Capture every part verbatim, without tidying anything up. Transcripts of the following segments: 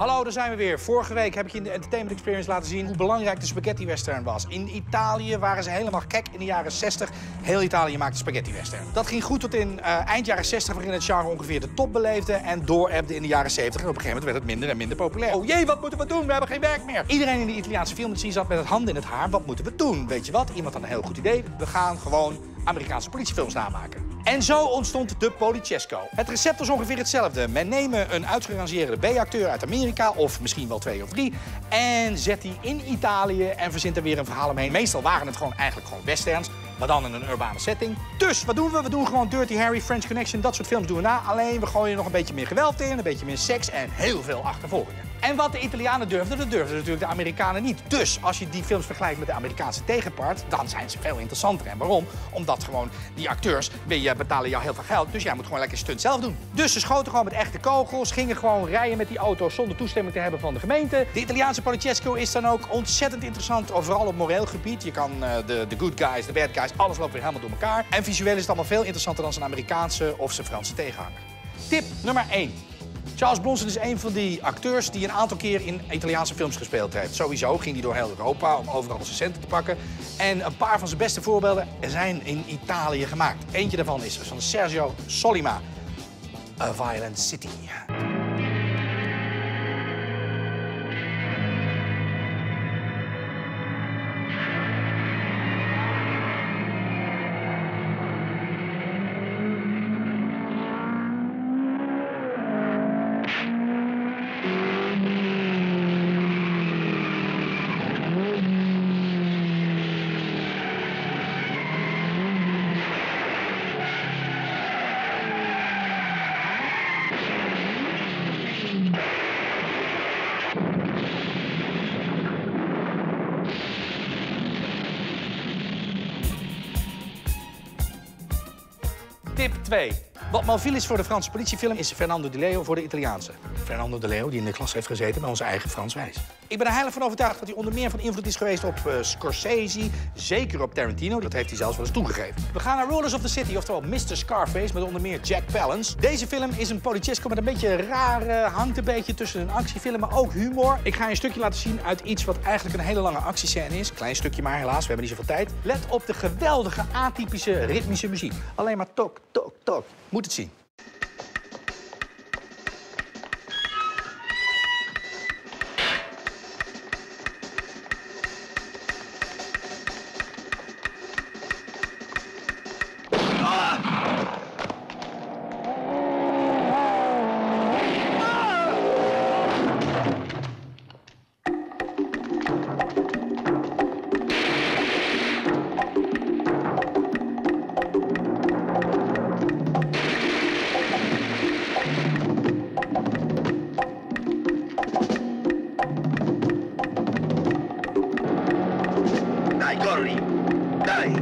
Hallo, daar zijn we weer. Vorige week heb ik je in de Entertainment Experience laten zien hoe belangrijk de spaghetti western was. In Italië waren ze helemaal gek in de jaren zestig. Heel Italië maakte spaghetti western. Dat ging goed tot in uh, eind jaren zestig, waarin het genre ongeveer de top beleefde en doorebde in de jaren zeventig. En op een gegeven moment werd het minder en minder populair. Oh jee, wat moeten we doen? We hebben geen werk meer. Iedereen in de Italiaanse filmindustrie zat met het handen in het haar. Wat moeten we doen? Weet je wat? Iemand had een heel goed idee. We gaan gewoon Amerikaanse politiefilms namaken. En zo ontstond de Polichesco. Het recept was ongeveer hetzelfde. Men neemt een uitgerangeerde B-acteur uit Amerika, of misschien wel twee of drie, en zet die in Italië en verzint er weer een verhaal omheen. Meestal waren het gewoon eigenlijk gewoon westerns, maar dan in een urbane setting. Dus wat doen we? We doen gewoon Dirty Harry, French Connection, dat soort films doen we na. Alleen we gooien nog een beetje meer geweld in, een beetje meer seks en heel veel achtervolgingen. En wat de Italianen durfden, dat durfden natuurlijk de Amerikanen niet. Dus als je die films vergelijkt met de Amerikaanse tegenpart, dan zijn ze veel interessanter. En waarom? Omdat gewoon die acteurs je betalen jou heel veel geld, dus jij moet gewoon lekker stunt zelf doen. Dus ze schoten gewoon met echte kogels, gingen gewoon rijden met die auto's zonder toestemming te hebben van de gemeente. De Italiaanse Polichesco is dan ook ontzettend interessant, vooral op moreel gebied. Je kan uh, de, de good guys, de bad guys, alles loopt weer helemaal door elkaar. En visueel is het allemaal veel interessanter dan zijn Amerikaanse of zijn Franse tegenhanger. Tip nummer één. Charles Bronson is een van die acteurs die een aantal keer in Italiaanse films gespeeld heeft. Sowieso ging hij door heel Europa om overal zijn centen te pakken. En een paar van zijn beste voorbeelden zijn in Italië gemaakt. Eentje daarvan is van Sergio Sollima, A Violent City. Tip twee. Wat Malville is voor de Franse politiefilm, is Fernando Di Leo voor de Italiaanse. Fernando Di Leo, die in de klas heeft gezeten bij onze eigen Frans Wijs. Ik ben er heilig van overtuigd dat hij onder meer van invloed is geweest op uh, Scorsese, zeker op Tarantino. Dat heeft hij zelfs wel eens toegegeven. We gaan naar Rulers of the City, oftewel mister Scarface, met onder meer Jack Palance. Deze film is een Polichesco met een beetje raar, uh, hangt een beetje tussen een actiefilm, maar ook humor. Ik ga je een stukje laten zien uit iets wat eigenlijk een hele lange actiescène is. Klein stukje maar, helaas, we hebben niet zoveel tijd. Let op de geweldige, atypische, ritmische muziek. Alleen maar tok, tok, tok. Moet het zien. Corri, dai!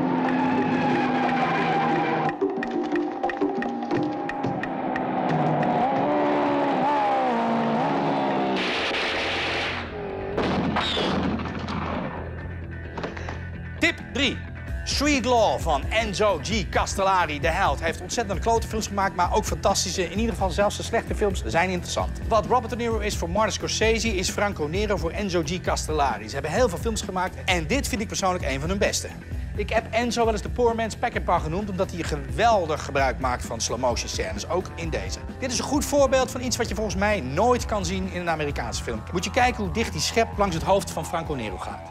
Tip drie. Street Law van Enzo G. Castellari, de held. Hij heeft ontzettend klote films gemaakt, maar ook fantastische. In ieder geval zelfs de slechte films zijn interessant. Wat Robert De Niro is voor Martin Scorsese, is Franco Nero voor Enzo G. Castellari. Ze hebben heel veel films gemaakt en dit vind ik persoonlijk een van hun beste. Ik heb Enzo wel eens de poor man's Peckinpah genoemd, omdat hij geweldig gebruik maakt van slow-motion scènes, ook in deze. Dit is een goed voorbeeld van iets wat je volgens mij nooit kan zien in een Amerikaanse film. Moet je kijken hoe dicht die schep langs het hoofd van Franco Nero gaat.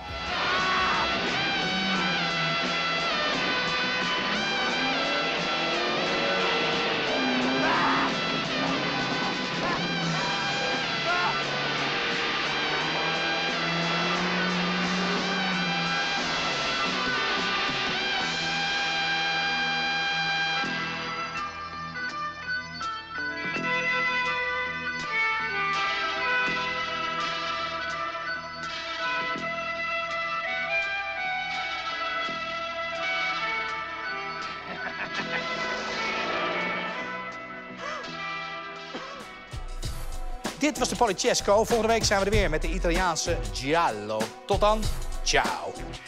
Dit was de Polichesco. Volgende week zijn we er weer met de Italiaanse Giallo. Tot dan, ciao.